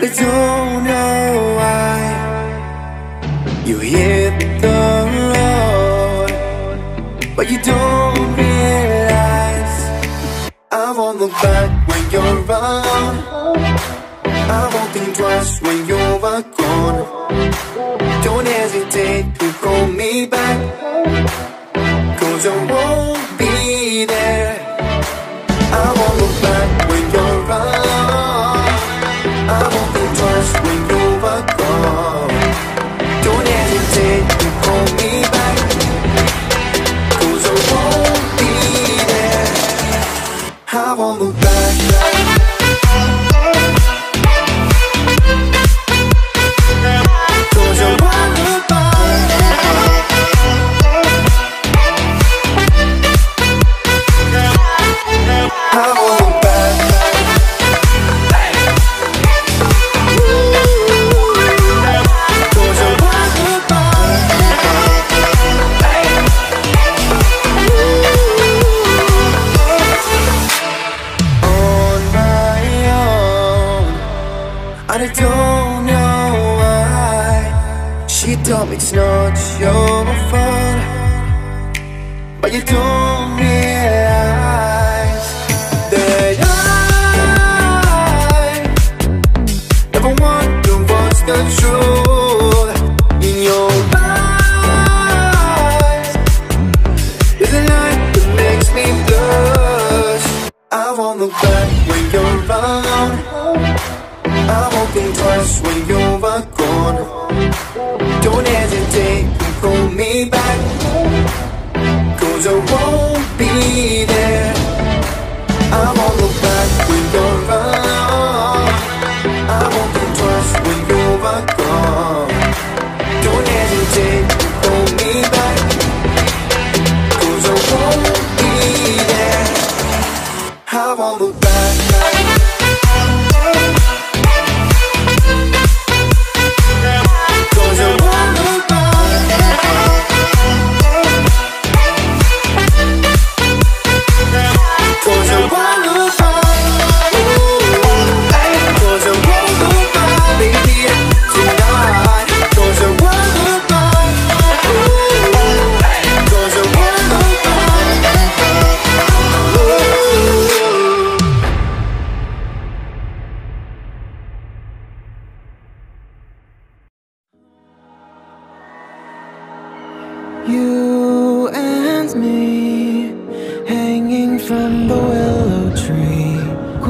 I don't know why you hit the road, but you don't realize I won't look back when you're around. I won't think twice when you're gone. Don't hesitate to call me back, 'cause I won't be there. I won't look back when you're around. I won't think twice when you're gone. Don't hesitate to call me back, 'cause I won't be there. I won't look back. I don't know why she told me it's not your fault, but you don't realize that I never wonder what's the truth. In your eyes there's a light that makes me blush. I won't look back when you're around. I won't think twice when you're gone. Don't hesitate to call me back, 'cause I won't be there. I won't look back when you're around. I won't think twice when you're gone. Don't hesitate to call me back, 'cause I won't be there. I won't look back. You and me, hanging from the willow tree,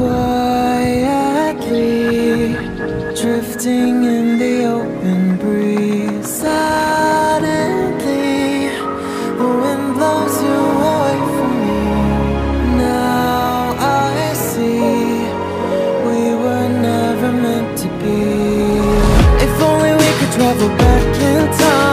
quietly drifting in the open breeze. Suddenly, the wind blows you away from me. Now I see we were never meant to be. If only we could travel back in time,